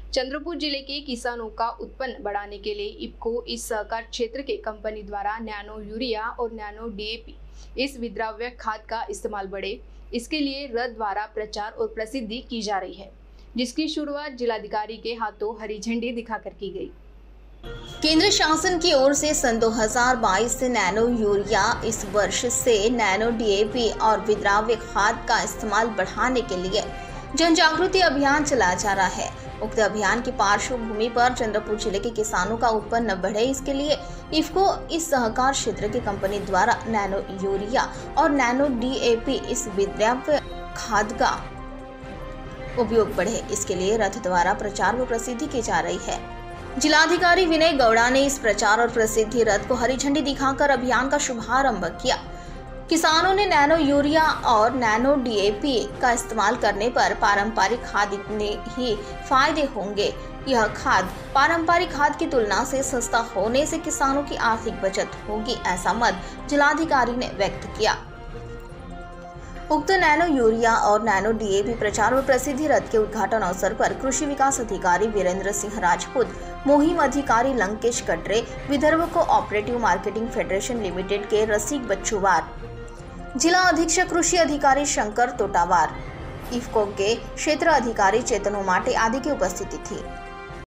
चंद्रपुर जिले के किसानों का उत्पन्न बढ़ाने के लिए इफ्को इस सहकार क्षेत्र के कंपनी द्वारा नैनो यूरिया और नैनो डीएपी इस विद्राव्य खाद का इस्तेमाल बढ़े, इसके लिए रथ द्वारा प्रचार और प्रसिद्धि की जा रही है, जिसकी शुरुआत जिलाधिकारी के हाथों हरी झंडी दिखाकर की गई। केंद्र शासन की ओर से सन 2022 से नैनो यूरिया, इस वर्ष से नैनो डीएपी और विद्राव्य खाद का इस्तेमाल बढ़ाने के लिए जन जागृति अभियान चलाया जा रहा है। उक्त अभियान की पार्श्वभूमि पर चंद्रपुर जिले के किसानों का उत्पन्न बढ़े, इसके लिए इफ्को इस सहकार क्षेत्र की कंपनी द्वारा नैनो यूरिया और नैनो डीएपी इस विद्राव्य खाद का उपयोग बढ़े, इसके लिए रथ द्वारा प्रचार व प्रसिद्धि की जा रही है। जिलाधिकारी विनय गौड़ा ने इस प्रचार और प्रसिद्धि रथ को हरी झंडी दिखाकर अभियान का शुभारंभ किया। किसानों ने नैनो यूरिया और नैनो डीएपी का इस्तेमाल करने पर पारंपरिक खाद इतने ही फायदे होंगे। यह खाद पारंपरिक खाद की तुलना से सस्ता होने से किसानों की आर्थिक बचत होगी, ऐसा मत जिलाधिकारी ने व्यक्त किया। उक्त नैनो यूरिया और नैनो डीएपी प्रचार और प्रसिद्धि रथ के उद्घाटन अवसर पर कृषि विकास अधिकारी वीरेंद्र सिंह राजपूत, मुहिम अधिकारी Lankesh Katre, Vidarbha cooperative marketing federation limited के रसिक बच्चूवार, जिला अधीक्षक कृषि अधिकारी शंकर तोटावार, इफ्को के क्षेत्र अधिकारी चेतन उमाटे आदि की उपस्थिति थी।